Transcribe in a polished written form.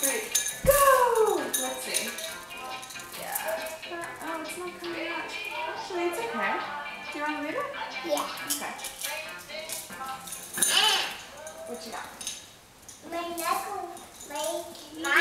3, go! Let's see. Yeah. Oh, it's not coming out. Actually, it's okay. Do you want to leave it? Yeah. Okay. What you got? My knuckle, my